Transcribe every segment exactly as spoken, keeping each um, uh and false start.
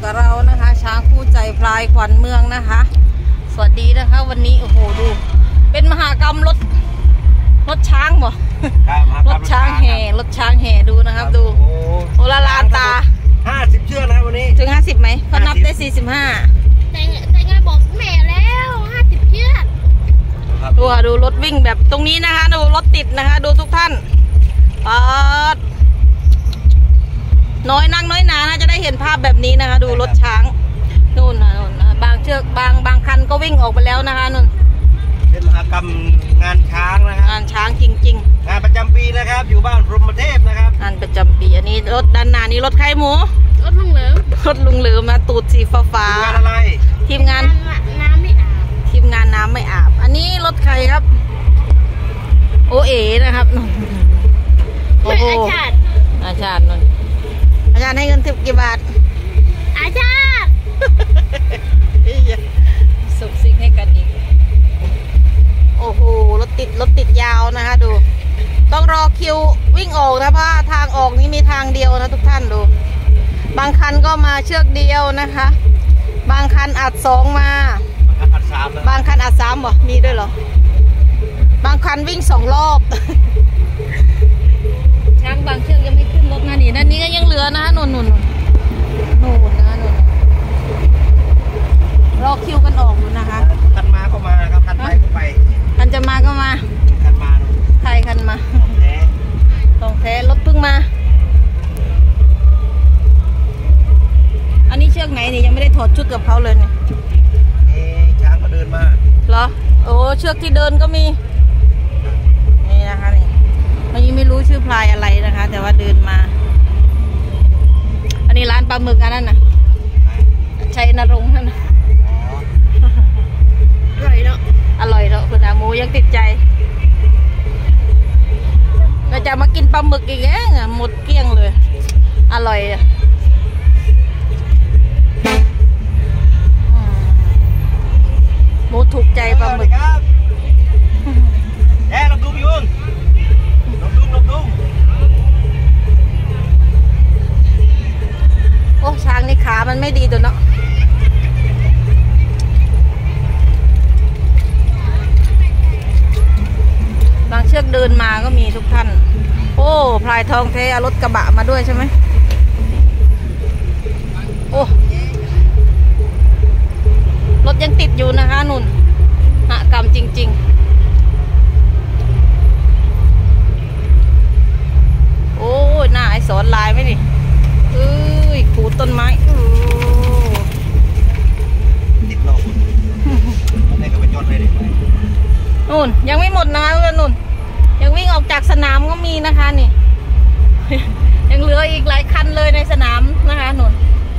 กับเรานะคะช้างคู่ใจพลายขวัญเมืองนะคะสวัสดีนะคะวันนี้โอ้โหดูเป็นมหากรรมรถรถช้างบ่รถช้างแห่รถช้างแห่ดูนะครับดูโอลาลานตาห้าสิบเชือกนะวันนี้ถึงห้าสิบไหมเขานับได้สี่สิบห้าแต่แต่ไงบอกแม่แล้วห้าสิบเชือกดูดูรถวิ่งแบบตรงนี้นะคะดูรถติดนะคะดูทุกท่านปอดน้อยนั่งน้อยหนานะจะได้เห็นภาพแบบนี้นะคะดูรถช้างนู่นนะนู่นนะบางเชือกบางบางคันก็วิ่งออกไปแล้วนะคะนู่นเป็นมหากรรมงานช้างนะครับงานช้างจริงๆงานประจำปีนะครับอยู่บ้านพรหมเทพนะครับงานประจำปีอันนี้รถด้านหน้านี้รถใครหมูรถลุงเหลิมรถลุงเหลิมมาตูดสีฟ้าฟ้าทีมงานอะไรทีมงานน้ำไม่อาบทีมงานน้ำไม่อาบอันนี้รถใครครับโอเอ๋นะครับโอ้โหอาชาติอาชาตินั่นอาจารย์ให้เงินทิปกี่บาทอาชาติสุกซิกให้กันอีกโอ้โหรถติดรถติดยาวนะคะดูต้องรอคิววิ่งออกนะเพราะทางออกนี้มีทางเดียวนะทุกท่านดูบางคันก็มาเชือกเดียวนะคะบางคันอัดสองมาบางคันอัดสามบ่มีด้วยเหรอบางคันวิ่งสองรอบช้างบางเชือกยังไม่ขึ้นรถนะนี่ด้านนี้ก็ยังเหลือนะนุ่นนุ่นนุ่นนะนุ่นรอคิวกันออกอยู่นะคะคันมาก็มาครับคันไปก็ไปคันจะมาก็มาคันมาใครคันมาของแท้ของแท้รถเพิ่งมาอันนี้เชือกไหนนี่ยังไม่ได้ถอดชุดกับเขาเลยเนี่ยช้างก็เดินมาเหรอโอ้เชือกที่เดินก็มีนี่นะคะนี่วันนี้ไม่รู้ชื่อพลายอะไรนะคะแต่ว่าเดินมาอันนี้ร้านปลาหมึกอันนั้นน่ะชัยนรงค์นั่นนะอร่อยเนาะอร่อยเนาะคุณอาหมูยังติดใจเราจะมากินปลาหมึกอีกแล้วหมดเกลี้ยงเลยอร่อยหมูถูกใจปลาหมึกแย่ลองดูยุงลองดูลองดูโอ้ช้างนี่ขามันไม่ดีตัวเนาะบางเชือกเดินมาก็มีทุกท่านโอ้พลายทองแท้รถกระบะมาด้วยใช่ไหมโอ้รถยังติดอยู่นะคะนุ่นหะกรรมจริงๆโอ้ยหน้าไอ้สอนลายไหมนี่เอ้ยขูดต้นไม้ติดโลกอะไรก็ไปจอดเลยดินุ่นยังไม่หมดนะคะเพื่อนนุ่นยังวิ่งออกจากสนามก็มีนะคะนี่ยังเหลืออีกหลายคันเลยในสนามนะคะนุ่น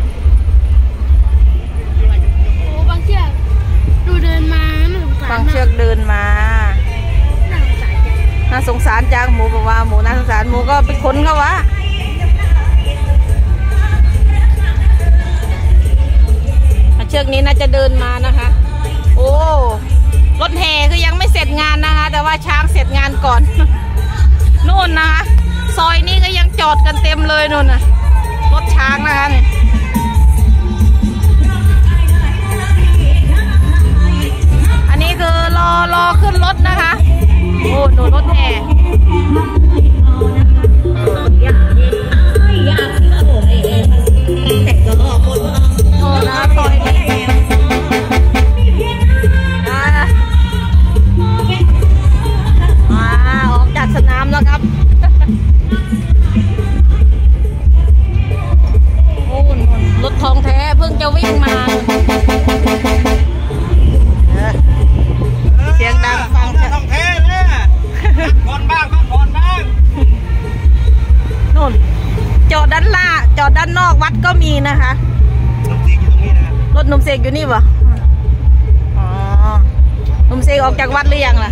โอ้บางเชือกดูเดินมาบางเชือกเดินมาน่าสงสารจังหมูบอกว่าหมูน่าสงสารหมูก็ไปค้นเขาวะเชือกนี้น่าจะเดินมานะคะโอ้รถแห่คือยังไม่เสร็จงานนะคะแต่ว่าช้างเสร็จงานก่อนนู่นนะคะซอยนี้ก็ยังจอดกันเต็มเลยนู่นนะรถช้างนะคะเนี่ยอันนี้คือรอรอขึ้นรถนะคะโอ้หนูรถแห่โอ้นะซอยนี้ออกจากสนามแล้วครับโอ้รถทองแท้เพิ่งจะวิ่งมาเสียงดังฟังทองแท้เนี่ยก่อนบ้างก่อนบ้างนู่นจอดด้านล่าจอดด้านนอกวัดก็มีนะคะรถหนุ่มเสกอยู่นี่ปะอ๋อหนุ่มเสกออกจากวัดหรือยังล่ะ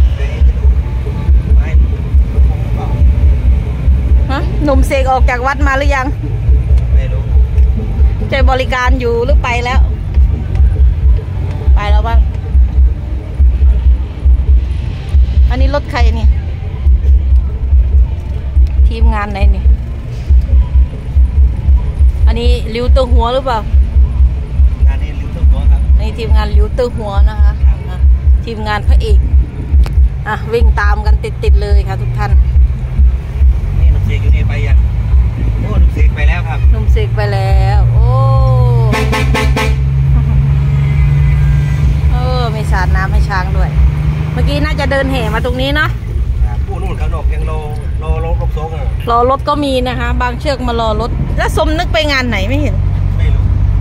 ฮะหนุ่มเสกออกจากวัดมาหรือยังไม่รู้ใจบริการอยู่หรือไปแล้วไปแล้วบ้างอันนี้รถใครนี่ทีมงานไหนนี่อันนี้ริ้วตัวหัวหรือเปล่านี่ทีมงานลิวเตอร์หัวนะคะอ่ะทีมงานพระเอกอ่ะวิ่งตามกันติดๆเลยค่ะทุกท่านนี่นุ่มเสกอยู่นี่ไปยังโอ้นุ่มเสกไปแล้วครับหนุ่มเสกไปแล้วโอ้เออมีสาดน้ำให้ช้างด้วยเมื่อกี้น่าจะเดินแห่มาตรงนี้เนาะผู้นู่นข้างนอกยังรอรอรถรถโซ่งรอรถก็มีนะคะ บางเชือกมารอรถแล้วสมนึกไปงานไหนไม่เห็นไม่รู้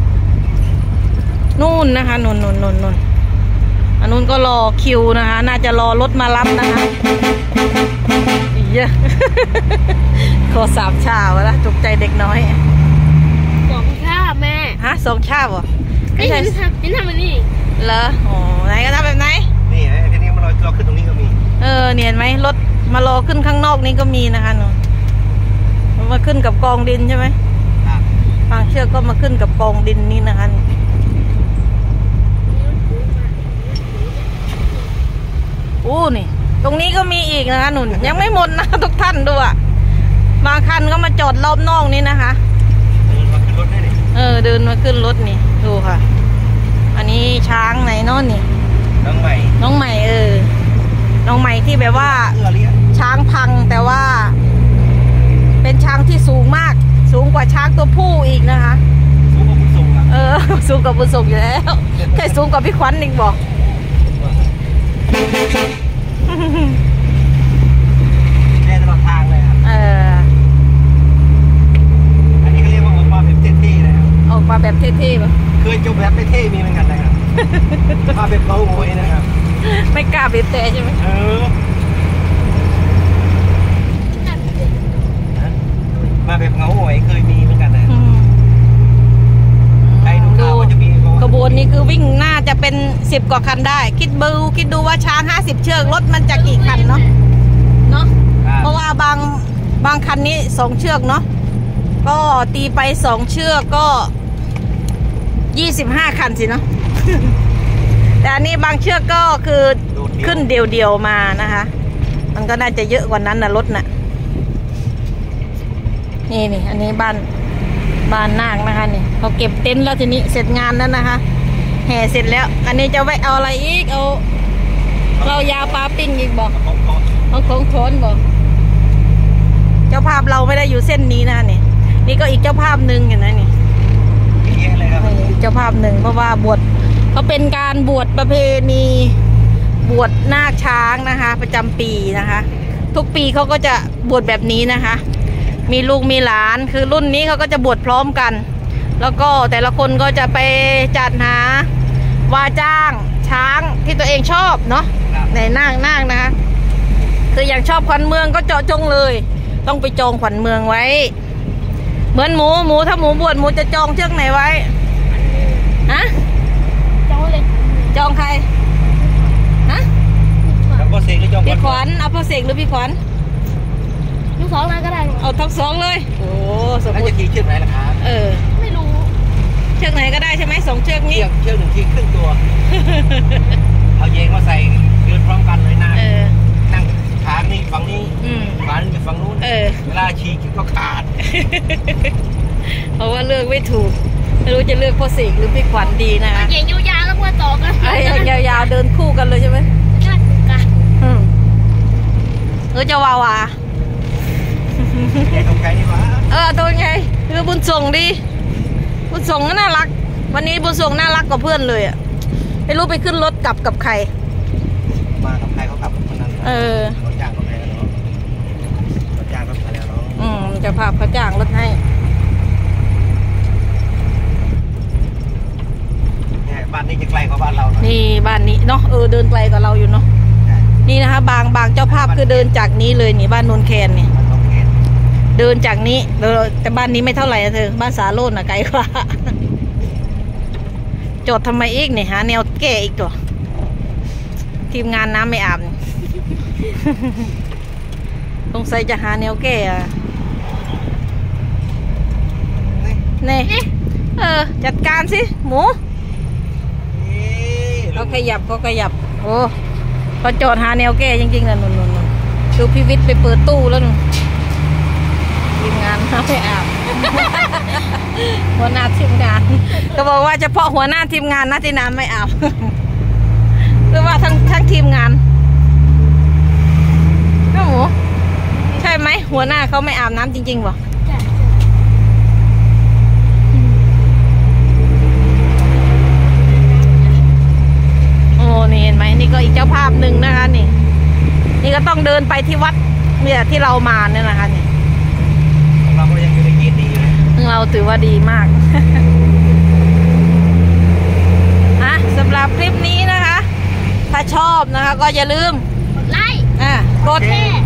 นู่นนะคะนู่นนู่นนู่นนู่นอันนู้นก็รอคิวนะคะ น่าจะรอรถมารับนะคะอีเยอะ ขอสามชาวแล้วตกใจเด็กน้อยสองชาแม่ฮะสองชาบเหรอไม่ใช่ทำนี่ทำอันนี้เหรอโอ้ไหนก็ทำแบบไหนนี่ไอ้ทีนี้มันรอรอขึ้นตรงนี้ก็มีเออเนียนไหมรถมารอขึ้นข้างนอกนี้ก็มีนะคะหนูมันมาขึ้นกับกองดินใช่ไหมครับบางเชือกก็มาขึ้นกับกองดินนี่นะคะอู้นี่ ตรงนี้ก็มีอีกนะคะหนุนยังไม่หมดนะทุกท่านดูอ่ะบางคันก็มาจอดรอบนอกนี้นะคะเดินมาขึ้นรถได้เลยเออเดินมาขึ้นรถนี่ดูค่ะ อันนี้ช้างไหนโน่นนี่น้องใหม่น้องใหม่เออน้องใหม่ที่แบบว่าเอื้อเลี้ยงช้างพังแต่ว่า เป็นช้างที่สูงมาก สูงกว่าช้างตัวผู้อีกนะคะสูงกว่าผู้ส่งครับเออ สูงกว่าบุญส่งอยู่แล้วแค่สูงกว่าพี่ขวัญอีกบอกแน่ตลอดทางเลยครับเอออันนี้เขาเรียกว่าออกมาแบบเท่ๆนะครับออกมาแบบเท่ๆป่ะเคยจบแบบไม่เท่มีเหมือนกันนะครับ มาแบบเบาโวยนะครับไม่กล้าบีบแต่ใช่ไหมเออ มาแบบเงาหวยเคยมีเหมือนกันนะอืมใครดูข่าวก็จะมีขบวนนี้คือวิ่งน่าจะเป็นสิบกว่าคันได้ คิดดูคิดดูว่าช้างห้าสิบเชือกรถมันจะกี่คันเนาะเนาะ เพราะว่าบางบางคันนี้สองเชือกเนาะก็ตีไปสองเชือกก็ยี่สิบห้าคันสิเนาะ แต่อันนี้บางเชือกก็คือขึ้นเดียวๆมานะคะ มันก็น่าจะเยอะกว่านั้นนะรถน่ะ นี่นี่อันนี้บ้านบ้านนาคนะคะนี่เขาเก็บเต็นท์แล้วทีนี้เสร็จงานแล้วนะคะ แห่เสร็จแล้ว อันนี้จะไว้เอาอะไรอีกเอาเรายาปลาปิ้งอีกบอกของของเอาของโทนบอกเจ้าภาพเราไม่ได้อยู่เส้นนี้นะนี่นี่ก็อีกเจ้าภาพหนึ่งอย่างนั้นนี่เยอะเลยครับนี่เจ้าภาพหนึ่งเพราะว่าบวชเขาเป็นการบวชประเพณีบวชนาคช้างนะคะ ประจำปีนะคะ ทุกปีเขาก็จะบวชแบบนี้นะคะ มีลูกมีหลานคือรุ่นนี้เขาก็จะบวชพร้อมกัน แล้วก็แต่ละคนก็จะไปจัดหาว่าจ้างช้างที่ตัวเองชอบเนาะในนาคนาคนะคะ คืออย่างชอบขวัญเมืองก็เจาะจงเลย ต้องไปจองขวัญเมืองไว้ เหมือนหมูหมูถ้าหมูบวชหมูจะจองเชือกไหนไว้ฮะจองเลยจองใครฮะแล้วก็เสกก็จองพี่ขวัญเอาพ่อเสกหรือพี่ขวัญลูกสองนั้นก็ได้เอาทั้งสองเลยโอ้สมแล้วบูรจะณ์ขี่เชือกไหนล่ะครับเออไม่รู้เชือกไหนก็ได้ใช่ไหมสองเชือกนี้เชือกเชือกหนึ่งที่ครึ่งตัว เอาเยงมาใส่ยืนพร้อมกันเลยนะเออนั่งขานี่ฝั่งนี้อืมขานี่อยู่ฝั่งนู้นเออเวลาฉีกก็ขาดเพราะว่าเลือกไม่ถูกไม่รู้จะเลือกพ่อเสกหรือพี่ขวัญดีนะคะเก่งยาวๆแล้วมาต่อกันไอ้ยาวๆเดินคู่กันเลยใช่ไหมกัดกัดอืมเออจะวาวาไอ้ตรงไกลนี่หวะเออตัวไงคือบุญส่งดีบุญส่งก็น่ารัก วันนี้บุญส่งน่ารักกว่าเพื่อนเลยอ่ะไม่รู้ไปขึ้นรถกลับกับใครมากับใครเขาขับคนนั้นเออรถจ้างรถไหนแล้วเนาะรถจ้างรถอะไรแล้วเนาะอืมเจะพาพเขาจ้างรถให้เนี่ยบ้านนี้จะไกลกว่าบ้านเราหน่อยนี่บ้านนี้เนาะเออเดินไกลกว่าเราอยู่เนาะใช่นี่นะคะ บางบางเจ้าภาพคือเดินจากนี้เลยนี่บ้านนนแคนนี่บ้านต้องเกณฑ์เดินจากนี้เดินแต่บ้านนี้ไม่เท่าไหร่นะเธอบ้านสาโรจน์น่ะไกลกว่า จอดทำไมอีกเนี่ยหาแนวแก้อีกตัวทีมงานน้ำไม่อาบนี่ สงสัยจะหาแนวแก้อะนี่เออจัดการสิหมูเขาขยับเขาขยับโอ้เขาจอดหาแนวแก้จริงๆนะนุ่นนุ่นดูพิวิทย์ไปเปิดตู้แล้วนุ่นทีมงานน้ำไม่อาบหัวหน้าทีมงานก็บอกว่าเฉพาะหัวหน้าทีมงานนะที่น้ำไม่อาบ หรือว่าทั้งทั้งทีมงานน้าหมูใช่ไหมหัวหน้าเขาไม่อาบน้ำจริงๆบ่โอ้นี่เห็นไหมนี่ก็อีกเจ้าภาพหนึ่งนะคะนี่นี่ก็ต้องเดินไปที่วัดเนี่ยที่เรามาเนี่ยนะคะนี่เราก็ยังอยู่ในเกณฑ์ดีเลยเราถือว่าดีมาก อ่ะสำหรับคลิปนี้นะคะ ถ้าชอบนะคะก็อย่าลืมกดไลค์อ่ะกดแชร์